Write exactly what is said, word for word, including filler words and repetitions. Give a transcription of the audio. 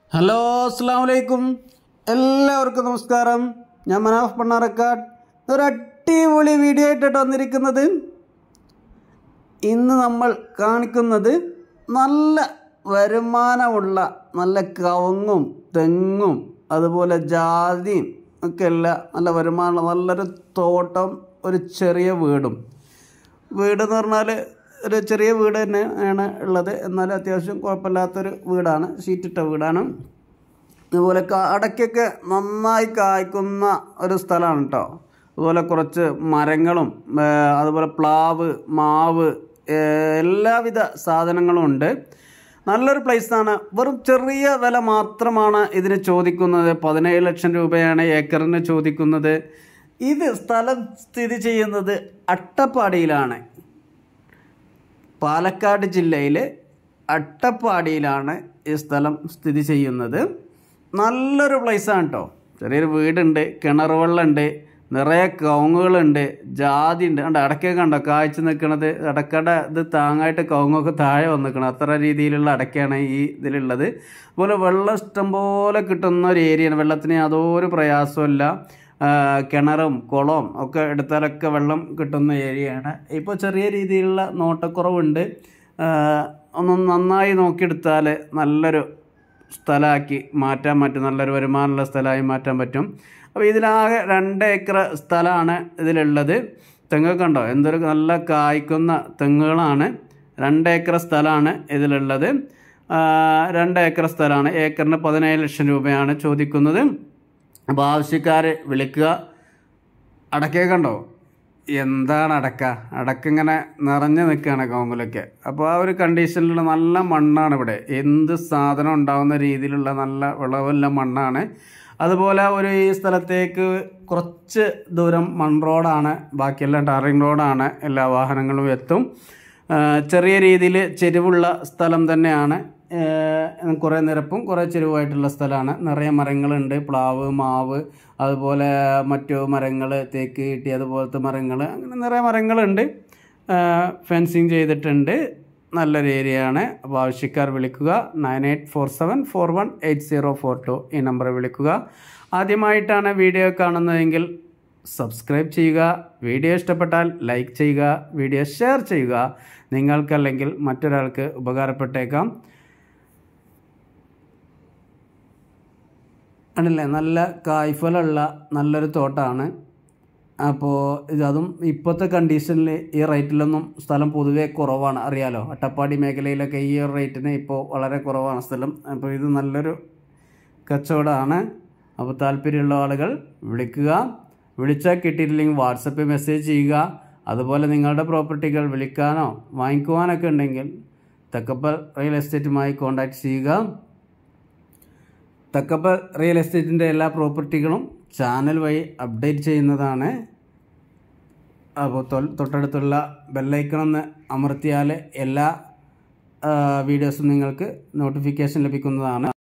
Hello അസ്സലാമു അലൈക്കും എല്ലാവർക്കും നമസ്കാരം. ഞാൻ ManafMannarkkad ഒരു അടിപൊളി വീഡിയോ ആയിട്ടാണ് വന്നിരിക്കുന്നത്. ഇന്ന് നമ്മൾ കാണിക്കുന്നത് നല്ല വരുമാനമുള്ള നല്ല കവുങ്ങും തെങ്ങും അതുപോലെ ജാതിയും ഒക്കെ ഉള്ള നല്ല വരുമാനമുള്ള നല്ലൊരു തോട്ടം, ഒരു ചെറിയ വീടും. വീടെന്ന് പറഞ്ഞാൽ ഒരു ചെറിയ വീട് തന്നെ ആണ് ഉള്ളത്, എന്നാലും അത്യാവശ്യം കുഴപ്പമില്ലാത്തൊരു വീടാണ്, ഷീറ്റിട്ട വീടാണ്. അതുപോലെ അടയ്ക്കൊക്കെ നന്നായി കായ്ക്കുന്ന ഒരു സ്ഥലമാണ് കേട്ടോ. അതുപോലെ കുറച്ച് മരങ്ങളും അതുപോലെ പ്ലാവ്, മാവ്, എല്ലാവിധ സാധനങ്ങളും ഉണ്ട്. നല്ലൊരു പ്ലേസാണ്. വെറും ചെറിയ വില മാത്രമാണ് ഇതിന് ചോദിക്കുന്നത്. പതിനേഴ് ലക്ഷം രൂപയാണ് ഏക്കറിന് ചോദിക്കുന്നത്. ഇത് സ്ഥലം സ്ഥിതി ചെയ്യുന്നത് അട്ടപ്പാടിയിലാണ്. പാലക്കാട് ജില്ലയിലെ അട്ടപ്പാടിയിലാണ് ഈ സ്ഥലം സ്ഥിതി ചെയ്യുന്നത്. നല്ലൊരു പ്ലേസാണ് കേട്ടോ. ചെറിയൊരു വീടുണ്ട്, കിണർ വെള്ളമുണ്ട്, നിറയെ കവുങ്ങുകളുണ്ട്, ജാതി ഉണ്ട്. കണ്ടോ അടയ്ക്കൊക്കെ കണ്ടോ കായ്ച്ച് നിൽക്കുന്നത്. അടക്കയുടെ ഇത് താങ്ങായിട്ട് കവുങ്ങൊക്കെ താഴെ വന്നിക്കണം, അത്ര രീതിയിലുള്ള അടയ്ക്കാണ് ഈ ഇതിലുള്ളത്. അതുപോലെ വെള്ളം ഇഷ്ടംപോലെ കിട്ടുന്ന ഒരു ഏരിയയാണ്. വെള്ളത്തിന് യാതൊരു പ്രയാസമില്ല. കിണറും കുളവും ഒക്കെ എടുത്താലൊക്കെ വെള്ളം കിട്ടുന്ന ഏരിയയാണ്. ഇപ്പോൾ ചെറിയ രീതിയിലുള്ള നോട്ടക്കുറവുണ്ട്. ഒന്ന് നന്നായി നോക്കിയെടുത്താൽ നല്ലൊരു സ്ഥലമാക്കി മാറ്റാൻ പറ്റും, നല്ലൊരു വരുമാനമുള്ള സ്ഥലമായി മാറ്റാൻ പറ്റും. അപ്പോൾ ഇതിലാകെ രണ്ട് ഏക്കർ സ്ഥലമാണ് ഇതിലുള്ളത്. തെങ്ങൊക്കെ ഉണ്ടോ, എന്തൊരു നല്ല കായ്ക്കുന്ന തെങ്ങുകളാണ്. രണ്ട് ഏക്കർ സ്ഥലമാണ് ഇതിലുള്ളത്. രണ്ട് ഏക്കർ സ്ഥലമാണ്. ഏക്കറിന് പതിനേഴ് ലക്ഷം രൂപയാണ് ചോദിക്കുന്നത്. അപ്പോൾ ആവശ്യക്കാർ വിളിക്കുക. അടയ്ക്കൊക്കെ ഉണ്ടോ, എന്താണ് അടക്ക, അടക്ക ഇങ്ങനെ നിറഞ്ഞു നിൽക്കുകയാണ് കവുങ്ങിലൊക്കെ. അപ്പോൾ ആ ഒരു കണ്ടീഷനിലുള്ള നല്ല മണ്ണാണ് ഇവിടെ. എന്ത് സാധനം ഉണ്ടാകുന്ന രീതിയിലുള്ള നല്ല വിളവുള്ള മണ്ണാണ്. അതുപോലെ ഒരു ഈ സ്ഥലത്തേക്ക് കുറച്ച് ദൂരം മൺ റോഡാണ്, ബാക്കിയെല്ലാം ടാറിങ് റോഡാണ്. എല്ലാ വാഹനങ്ങളും എത്തും. ചെറിയ രീതിയിൽ ചെരിവുള്ള സ്ഥലം തന്നെയാണ്. കുറേ നിരപ്പും കുറേ ചെരുവായിട്ടുള്ള സ്ഥലമാണ്. നിറയെ മരങ്ങളുണ്ട്, പ്ലാവ്, മാവ്, അതുപോലെ മറ്റു മരങ്ങൾ, തേക്ക് കിട്ടി അതുപോലത്തെ മരങ്ങൾ, അങ്ങനെ നിറയെ മരങ്ങളുണ്ട്. ഫെൻസിങ് ചെയ്തിട്ടുണ്ട്. നല്ലൊരു ഏരിയയാണ്. അപ്പോൾ ആവശ്യക്കാർ വിളിക്കുക. Nine eight four seven four one eight zero four two ഈ നമ്പർ വിളിക്കുക. ആദ്യമായിട്ടാണ് വീഡിയോ കാണുന്നതെങ്കിൽ സബ്സ്ക്രൈബ് ചെയ്യുക. വീഡിയോ ഇഷ്ടപ്പെട്ടാൽ ലൈക്ക് ചെയ്യുക, വീഡിയോ ഷെയർ ചെയ്യുക. നിങ്ങൾക്കല്ലെങ്കിൽ മറ്റൊരാൾക്ക് ഉപകാരപ്പെട്ടേക്കാം. ആണല്ലേ, നല്ല കായ്ഫലമുള്ള നല്ലൊരു തോട്ടമാണ്. അപ്പോൾ ഇതും ഇപ്പോഴത്തെ കണ്ടീഷനിൽ ഈ റേറ്റിലൊന്നും സ്ഥലം പൊതുവേ കുറവാണ്, അറിയാലോ. അട്ടപ്പാടി മേഖലയിലൊക്കെ ഈ ഒരു റേറ്റിന് ഇപ്പോൾ വളരെ കുറവാണ് സ്ഥലം. അപ്പോൾ ഇത് നല്ലൊരു കച്ചവടമാണ്. അപ്പോൾ താല്പര്യമുള്ള ആളുകൾ വിളിക്കുക. വിളിച്ചാൽ കിട്ടിയിട്ടില്ലെങ്കിൽ വാട്സപ്പിൽ മെസ്സേജ് ചെയ്യുക. അതുപോലെ നിങ്ങളുടെ പ്രോപ്പർട്ടികൾ വിൽക്കാനോ വാങ്ങിക്കുവാനൊക്കെ ഉണ്ടെങ്കിൽ തക്കപ്പൽ റിയൽ എസ്റ്റേറ്റുമായി കോൺടാക്റ്റ് ചെയ്യുക. തക്കപ്പൽ റിയൽ എസ്റ്റേറ്റിൻ്റെ എല്ലാ പ്രോപ്പർട്ടികളും ചാനൽ വഴി അപ്ഡേറ്റ് ചെയ്യുന്നതാണ്. അപ്പോൾ തൊട്ടടുത്തുള്ള ബെല്ലൈക്കണമെന്ന് അമർത്തിയാൽ എല്ലാ വീഡിയോസും നിങ്ങൾക്ക് നോട്ടിഫിക്കേഷൻ ലഭിക്കുന്നതാണ്.